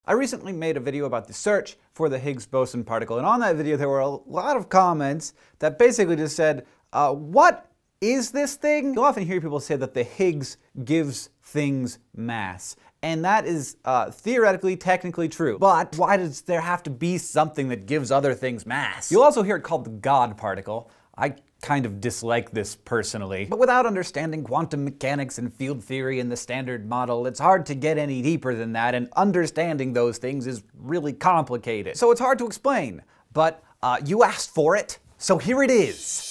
I recently made a video about the search for the Higgs boson particle, and on that video there were a lot of comments that basically just said, what is this thing? You'll often hear people say that the Higgs gives things mass. And that is theoretically, technically true. But why does there have to be something that gives other things mass? You'll also hear it called the God particle. I kind of dislike this personally. But without understanding quantum mechanics and field theory and the Standard Model, it's hard to get any deeper than that, and understanding those things is really complicated. So it's hard to explain, but you asked for it, so here it is.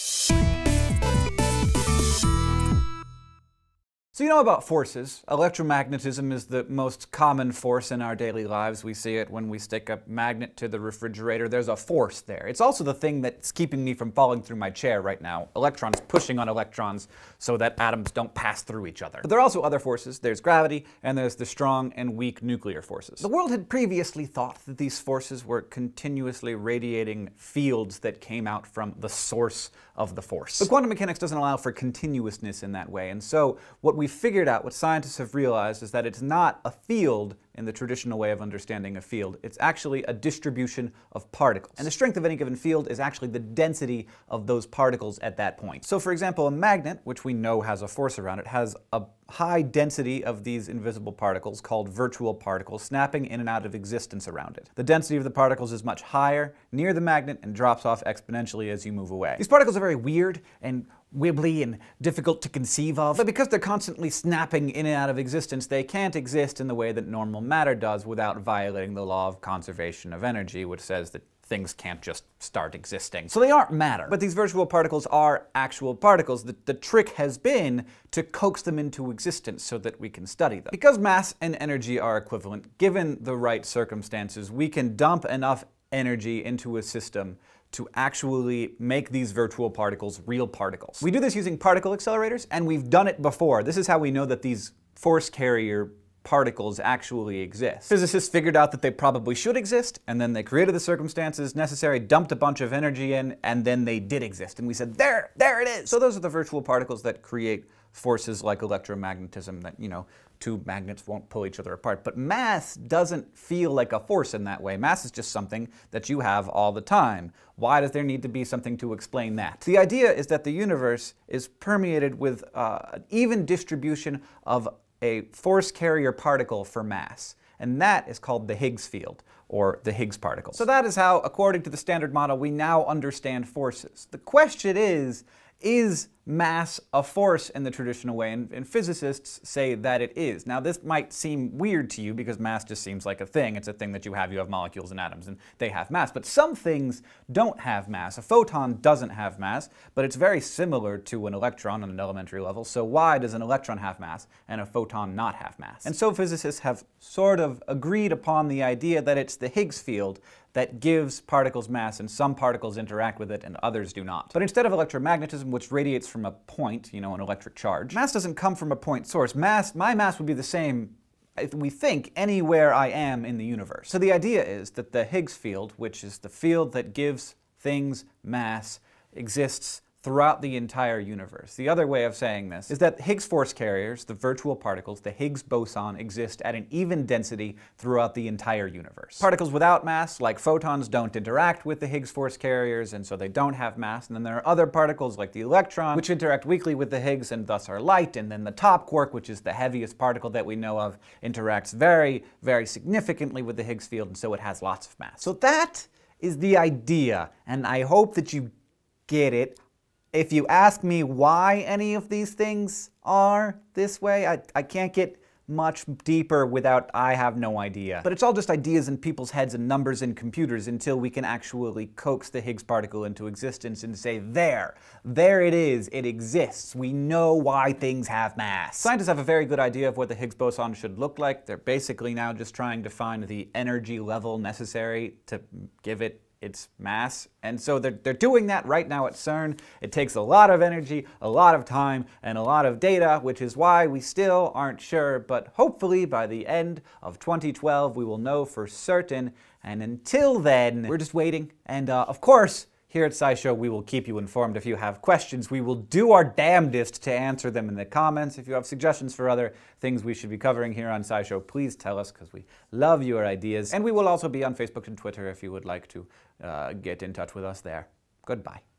So you know about forces. Electromagnetism is the most common force in our daily lives. We see it when we stick a magnet to the refrigerator. There's a force there. It's also the thing that's keeping me from falling through my chair right now. Electrons pushing on electrons so that atoms don't pass through each other. But there are also other forces. There's gravity, and there's the strong and weak nuclear forces. The world had previously thought that these forces were continuously radiating fields that came out from the source of the force. But quantum mechanics doesn't allow for continuousness in that way, and so what we figured out, what scientists have realized, is that it's not a field in the traditional way of understanding a field. It's actually a distribution of particles. And the strength of any given field is actually the density of those particles at that point. So for example, a magnet, which we know has a force around it, has a high density of these invisible particles called virtual particles snapping in and out of existence around it. The density of the particles is much higher near the magnet and drops off exponentially as you move away. These particles are very weird and wibbly and difficult to conceive of, but because they're constantly snapping in and out of existence, they can't exist in the way that normal matter does without violating the law of conservation of energy, which says that things can't just start existing. So they aren't matter. But these virtual particles are actual particles. The trick has been to coax them into existence so that we can study them. Because mass and energy are equivalent, given the right circumstances, we can dump enough energy into a system to actually make these virtual particles real particles. We do this using particle accelerators, and we've done it before. This is how we know that these force carrier particles actually exist. Physicists figured out that they probably should exist, and then they created the circumstances necessary, dumped a bunch of energy in, and then they did exist. And we said, there it is! So those are the virtual particles that create forces like electromagnetism that, you know, two magnets won't pull each other apart. But mass doesn't feel like a force in that way. Mass is just something that you have all the time. Why does there need to be something to explain that? The idea is that the universe is permeated with an even distribution of a force carrier particle for mass. And that is called the Higgs field, or the Higgs particle. So that is how, according to the Standard Model, we now understand forces. The question is mass a force in the traditional way? And physicists say that it is. Now this might seem weird to you because mass just seems like a thing. It's a thing that you have molecules and atoms, and they have mass. But some things don't have mass. A photon doesn't have mass, but it's very similar to an electron on an elementary level. So why does an electron have mass and a photon not have mass? And so physicists have sort of agreed upon the idea that it's the Higgs field that gives particles mass, and some particles interact with it and others do not. But instead of electromagnetism, which radiates from a point, you know, an electric charge, mass doesn't come from a point source. My mass would be the same, we think, anywhere I am in the universe. So the idea is that the Higgs field, which is the field that gives things mass, exists throughout the entire universe. The other way of saying this is that Higgs force carriers, the virtual particles, the Higgs boson, exist at an even density throughout the entire universe. Particles without mass, like photons, don't interact with the Higgs force carriers, and so they don't have mass. And then there are other particles, like the electron, which interact weakly with the Higgs and thus are light. And then the top quark, which is the heaviest particle that we know of, interacts very, very significantly with the Higgs field, and so it has lots of mass. So that is the idea, and I hope that you get it. If you ask me why any of these things are this way, I can't get much deeper without I have no idea. But it's all just ideas in people's heads and numbers in computers until we can actually coax the Higgs particle into existence and say, there it is, it exists. We know why things have mass. Scientists have a very good idea of what the Higgs boson should look like. They're basically now just trying to find the energy level necessary to give it its mass. And so they're doing that right now at CERN. It takes a lot of energy, a lot of time, and a lot of data, which is why we still aren't sure, but hopefully by the end of 2012 we will know for certain. And until then, we're just waiting. And of course, Here at SciShow, we will keep you informed. If you have questions, we will do our damnedest to answer them in the comments. If you have suggestions for other things we should be covering here on SciShow, please tell us, because we love your ideas. And we will also be on Facebook and Twitter if you would like to get in touch with us there. Goodbye.